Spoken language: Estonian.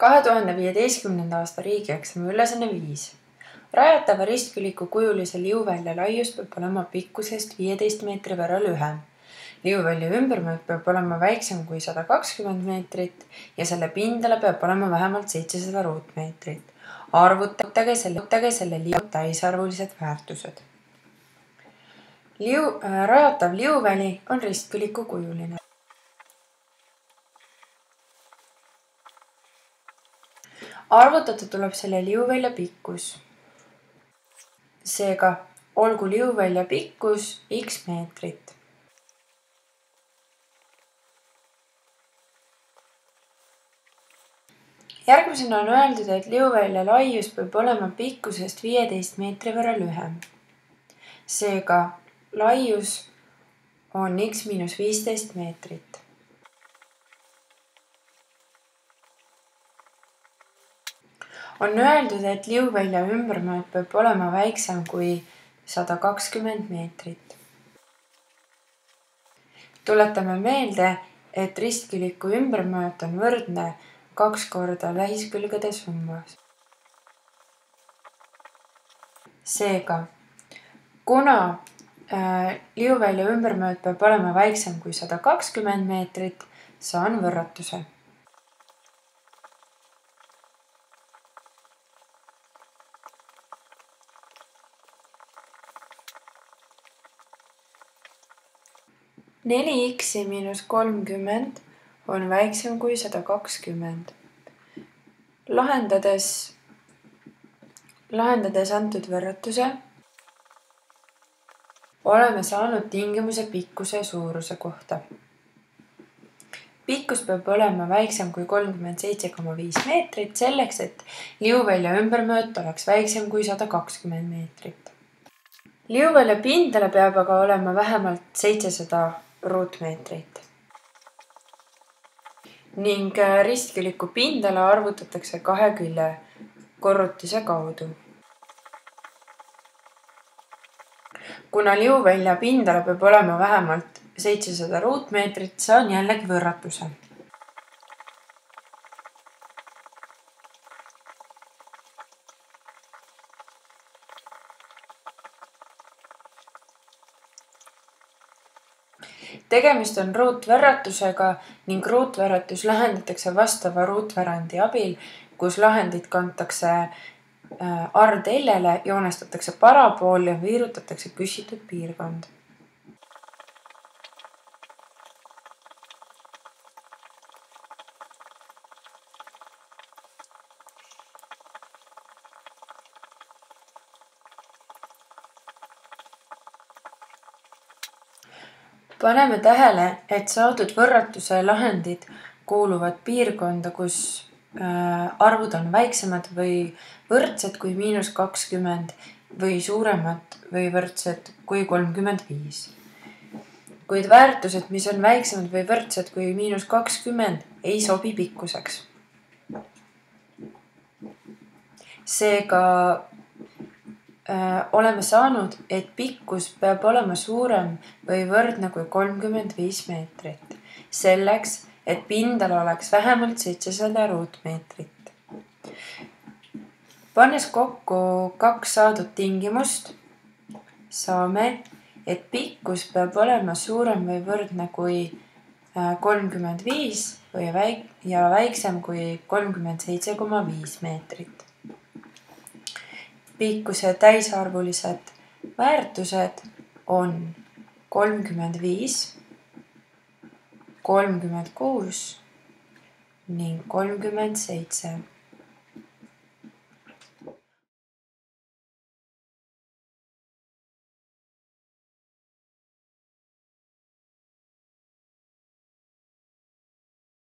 2015. aasta riigieksami ülesanne 5. Rajatava ristküliku kujulise liuvälja laius peab olema pikkusest 15 meetri võrra lühem. Liuvälja ümbermõõt peab olema väiksem kui 120 meetrit ja selle pindala peab olema vähemalt 700 ruutmeetrit. Arvutage selle liu täisarvulised väärtused. Rajatav liuväli on ristküliku kujuline. Arvutada tuleb selle liuvälja pikkus. Seega olgu liuvälja pikkus x meetrit. Järgmisena on öeldud, et liuvälja laius peab olema pikkusest 15 meetri võrra lühem. Seega laius on x miinus 15 meetrit. On öeldud, et liuvälja ümbermõõt peab olema väiksem kui 120 meetrit. Tuletame meelde, et ristküliku ümbermõõt on võrdne 2 korda lähiskülgede summa. Seega, kuna liuvälja ümbermõõt peab olema väiksem kui 120 meetrit, saan võrratuse. Neli x miinus 30 on väiksem kui 120. Lahendades antud võrratuse oleme saanud tingimuse pikkuse suuruse kohta. Pikkus peab olema väiksem kui 37,5 meetrit selleks, et liuvälja ümbermõõt oleks väiksem kui 120 meetrit. Liuvälja pindala peab aga olema vähemalt 700 ruutmeetrit. Ning ristküliku pindala arvutatakse 2 külje korrutise kaudu. Kuna liuvälja pindala peab olema vähemalt 700 ruutmeetrit, saan jällegi võrratuse. Tegemist on ruutvõrratusega ning ruutvõrratus lahendatakse vastava ruutvärandi abil, kus lahendit kantakse R-teljele, joonestatakse parabool ja viirutatakse küsitud piirkond. Paneme tähele, et saadud võrratuse lahendid kuuluvad piirkonda, kus arvud on väiksemad või võrdsed kui -20 või suuremad või võrdsed kui 35. Kuid väärtused, mis on väiksemad või võrdsed kui -20, ei sobi pikkuseks. Seega oleme saanud, et pikkus peab olema suurem või võrdne kui 35 meetrit. Selleks, et pindal oleks vähemalt 700 ruutmeetrit. Pannes kokku 2 saadud tingimust, saame, et pikkus peab olema suurem või võrdne kui 35 ja väiksem kui 37,5 meetrit. Pikkuse täisarvulised väärtused on 35, 36 ning 37.